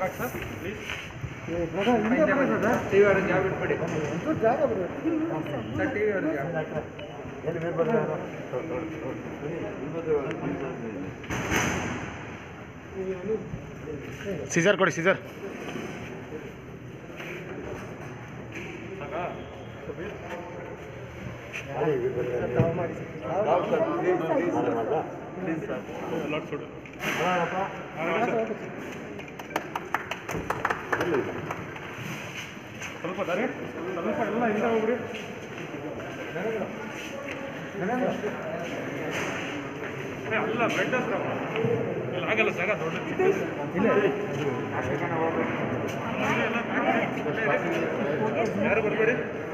Scissor कोड़ी scissor ಸ್ವಲ್ಪ ದಾರಿ ಸ್ವಲ್ಪ ಎಲ್ಲ ಹಿಂದೆ ಹೋಗ್ರಿ ಅಲ್ಲ ಬೆಡ್ ಹತ್ರ ಇಲ್ಲ ಆಗಲ್ಲ ಜಾಗ ದೊಡ್ಡದು ಯಾರು ಬರಬೇಡಿ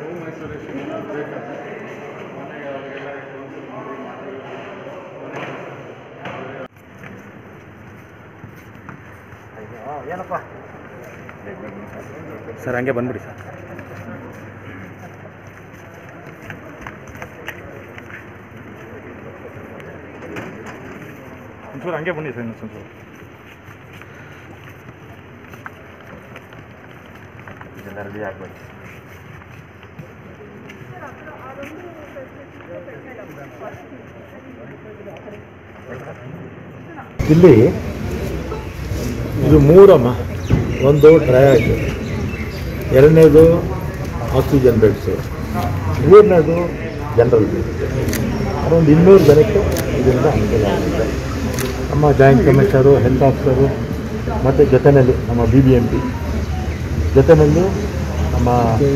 ಏನಪ್ಪ ಸರ್ ಹಂಗೆ ಬಂದ್ಬಿಡಿ ಸರ್ ಒಂಚೂರು ಹಂಗೆ ಬನ್ನಿ ಸರ್ ಇನ್ನೊಂಚೂರು ಇದೆಲ್ಲ ರೆಡಿ ಆಗಬೇಕು ಇಲ್ಲಿ ಇದು ಮೂರಮ್ಮ ಒಂದು ಟ್ರಯಾಕ್ ಎರಡನೇದು ಆಕ್ಸಿಜನ್ ಬೆಡ್ಸು ಮೂರನೇದು ಜನರಲ್ ಬೆಡ್ ಅರೌಂಡ್ 200 ಜನಕ್ಕೆ ಇದರಿಂದ ಅನುಕೂಲ ಆಗುತ್ತೆ ನಮ್ಮ ಜಾಯಿಂಟ್ ಕಮಿಷನರು ಹೆಲ್ತ್ ಆಫೀಸರು ಮತ್ತು ಜೊತೆಯಲ್ಲಿ ನಮ್ಮ BBMP ಜೊತೆಯಲ್ಲಿ ನಮ್ಮ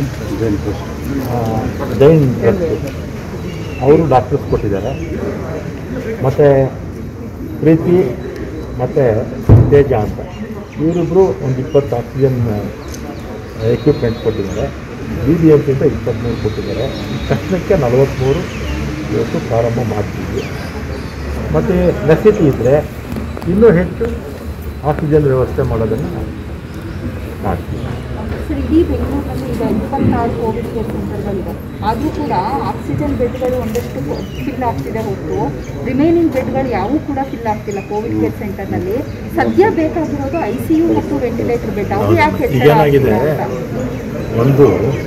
ಜೈನ್ ಅವರು ಡಾಕ್ಟರ್ಸ್ ಕೊಟ್ಟಿದ್ದಾರೆ ಮತ್ತು ಪ್ರೀತಿ ಮತ್ತು ತೇಜ ಅಂತ ಇವರಿಬ್ಬರು ಒಂದು 20 ಆಕ್ಸಿಜನ್ ಎಕ್ವಿಪ್ಮೆಂಟ್ ಕೊಟ್ಟಿದ್ದಾರೆ BBMPಯಿಂದ 23 ಕೊಟ್ಟಿದ್ದಾರೆ ತಕ್ಷಣಕ್ಕೆ 43 ಇವತ್ತು ಪ್ರಾರಂಭ ಮಾಡ್ತಿದ್ವಿ ಮತ್ತು ನೆಸಿಟಿ ಇದ್ದರೆ ಇನ್ನೂ ಹೆಚ್ಚು ಆಕ್ಸಿಜನ್ ವ್ಯವಸ್ಥೆ ಮಾಡೋದನ್ನು ಮಾಡ್ತೀವಿ. ಸರ್ ಇಡೀ ಬೆಂಗಳೂರಿನಲ್ಲಿ ಈಗ 26 ಕೋವಿಡ್ ಕೇರ್ ಸೆಂಟರ್ಗಳಿದೆ ಆದರೂ ಕೂಡ ಆಕ್ಸಿಜನ್ ಬೆಡ್ಗಳು ಒಂದಷ್ಟು ಫಿಲ್ ಆಗ್ತಿದೆ ಹೊರತು ರಿಮೈನಿಂಗ್ ಬೆಡ್ಗಳು ಯಾವೂ ಕೂಡ ಫಿಲ್ ಆಗ್ತಿಲ್ಲ ಕೋವಿಡ್ ಕೇರ್ ಸೆಂಟರ್ನಲ್ಲಿ. ಸದ್ಯ ಬೇಕಾಗಿರೋದು ICU ಮತ್ತು ವೆಂಟಿಲೇಟರ್ ಬೆಡ್ ಅವು ಯಾಕೆ ಏನಾಗಿದೆ ಒಂದು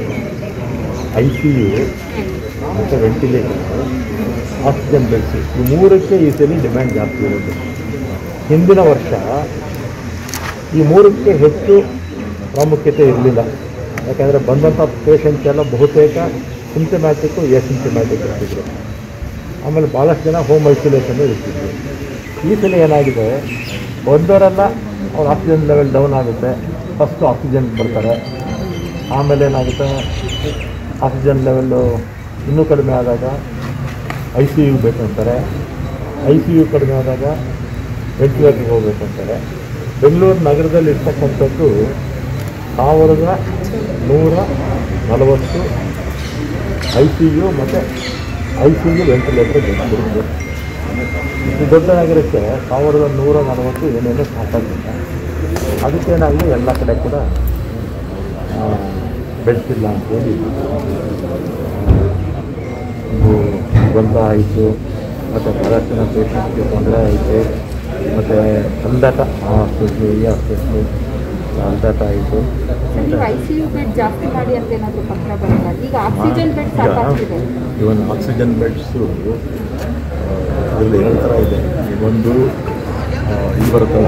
ICU ಮತ್ತು ವೆಂಟಿಲೇಟರ್ ಆಕ್ಸಿಜನ್ ಬೆಡ್ಸ್ ಈ ಮೂರಕ್ಕೆ ಈ ಸಲ ಡಿಮ್ಯಾಂಡ್ ಜಾಸ್ತಿ ಇರೋದು. ಹಿಂದಿನ ವರ್ಷ ಈ ಮೂರಕ್ಕೆ ಹೆಚ್ಚು ಪ್ರಾಮುಖ್ಯತೆ ಇರಲಿಲ್ಲ ಯಾಕೆಂದರೆ ಬಂದಂಥ ಪೇಷಂಟ್ಸ್ ಎಲ್ಲ ಬಹುತೇಕ ಸಿಂಪ್ಟಮ್ಯಾಟಿಕ್ಕು ಎಸಿಂಪ್ಟಮ್ಯಾಟಿಕ್ ಇರ್ತಿದ್ರು. ಆಮೇಲೆ ಭಾಳಷ್ಟು ಜನ ಹೋಮ್ ಐಸೋಲೇಷನ್ನು ಇರ್ತಿದ್ರು. ಈ ಸಲ ಏನಾಗಿದೆ ಒಂದವರೆಲ್ಲ ಅವ್ರ ಆಕ್ಸಿಜನ್ ಲೆವೆಲ್ ಡೌನ್ ಆಗುತ್ತೆ, ಫಸ್ಟು ಆಕ್ಸಿಜನ್ ಬರ್ತಾರೆ, ಆಮೇಲೆ ಏನಾಗುತ್ತೆ ಆಕ್ಸಿಜನ್ ಲೆವೆಲ್ಲು ಇನ್ನೂ ಕಡಿಮೆ ಆದಾಗ ICU ಬೇಕಂತಾರೆ, ICU ಕಡಿಮೆ ಆದಾಗ ವೆಂಟಿಲೇಟರ್ಗೆ ಹೋಗ್ಬೇಕಂತಾರೆ. ಬೆಂಗಳೂರು ನಗರದಲ್ಲಿ ಇರ್ತಕ್ಕಂಥದ್ದು 1140 ICU ಮತ್ತು ICU ವೆಂಟಿಲೇಟರ್ ಬೇಕು. ಈ ದೊಡ್ಡ ನಗರಕ್ಕೆ 1140 ಏನೇನೋ ಸಾಕಾಗಿಲ್ಲ. ಅದಕ್ಕೇನಾಗಲಿ ಎಲ್ಲ ಕಡೆ ಕೂಡ ಬೆಡ್ಸ್ ಇಲ್ಲ ಅಂತೇಳಿ ಇದು ಗೊಂದಲ ಆಯಿತು. ಮತ್ತು ಭಾಳಷ್ಟು ಜನ ಪೇಷಂಟ್ಗೆ ತೊಂದರೆ ಆಯಿತು. ಮತ್ತು ಅಂದಾಟ ಆ ಹಾಸ್ಪಿಟ್ಲು ಈ ಹಾಸ್ಪಿಟ್ಲು ಅಂದಾಟ ಆಯಿತು. ICU ಬೆಡ್ ಜಾಸ್ತಿ ಮಾಡಿ ಅಂತ ಏನಾದರೂ ಪತ್ರ ಬರುತ್ತೆ. ಈಗ ಆಕ್ಸಿಜನ್ ಬೆಡ್ ಸಾಕಾಗ್ತಿದೆ. ಇವನ್ ಆಕ್ಸಿಜನ್ ಬೆಡ್ಸು ಇದರಲ್ಲಿ 2 ಥರ ಇದೆ. ಒಂದು ಇದು ಬರುತ್ತಲ್ಲ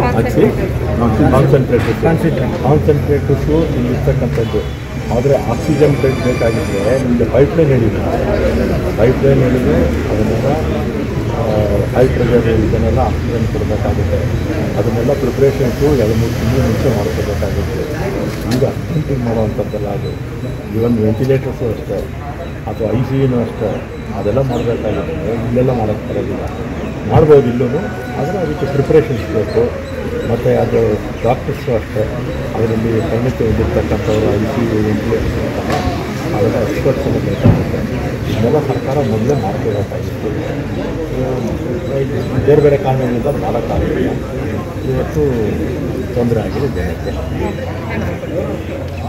ಕಾನ್ಸಂಟ್ರೇಟರ್ಸು ಇಲ್ಲಿರ್ತಕ್ಕಂಥದ್ದು. ಆದರೆ ಆಕ್ಸಿಜನ್ ಬೆಡ್ ಬೇಕಾಗಿದ್ದರೆ ನಿಮಗೆ ಪೈಪ್ಲೈನ್ ಹೇಳಿದೆ ಅದನ್ನೆಲ್ಲ ಹೈ ಪ್ರೆಷರ್ ಇದನ್ನೆಲ್ಲ ಆಕ್ಸಿಜನ್ ಕೊಡಬೇಕಾಗುತ್ತೆ. ಅದನ್ನೆಲ್ಲ ಪ್ರಿಪ್ರೇಷನ್ಸು 2-3 ತಿಂಗಳ ಮುಂಚೆ ಮಾಡ್ಕೋಬೇಕಾಗುತ್ತೆ. ಈಗ ಅಟೆಂಟಿಂಗ್ ಮಾಡುವಂಥದ್ದೆಲ್ಲ ಅದು ಇವನ್ ವೆಂಟಿಲೇಟರ್ಸು ಅಷ್ಟೇ ಅಥವಾ ICUನೂ ಅಷ್ಟೇ ಅದೆಲ್ಲ ಮಾಡಬೇಕಾಗುತ್ತೆ. ಇಲ್ಲೆಲ್ಲ ಮಾಡೋಕ್ಕೆ ಬರೋದಿಲ್ಲ. ಮಾಡ್ಬೋದು ಇಲ್ಲೂ, ಆದರೆ ಅದಕ್ಕೆ ಪ್ರಿಪ್ರೇಷನ್ಸ್ ಬೇಕು. ಮತ್ತು ಅದು ಡಾಕ್ಟರ್ಸು ಅಷ್ಟೇ ಅದರಲ್ಲಿ ಪರಿಣಿತಿ ಹೊಂದಿರ್ತಕ್ಕಂಥವ್ರು ICU ವೆಂಟಿಲೇಟರ್ಸ್ ಅಂತಲ್ಲ ಅದೆಲ್ಲ ಎಕ್ಸ್ಪರ್ಟ್ಸನ್ನು ಬೇಕಾಗುತ್ತೆ. ಇದನ್ನೆಲ್ಲ ಸರ್ಕಾರ ಮೊದಲೇ ಮಾಡ್ಕೋಬೇಕಾಗಿತ್ತು. ಬೇರೆ ಬೇರೆ ಕಾರಣಗಳಿಂದ ಮಾಡೋಕ್ಕಾಗಲಿಲ್ಲ. ಇವತ್ತು ತೊಂದರೆ ಆಗಿದೆ ಜನಕ್ಕೆ.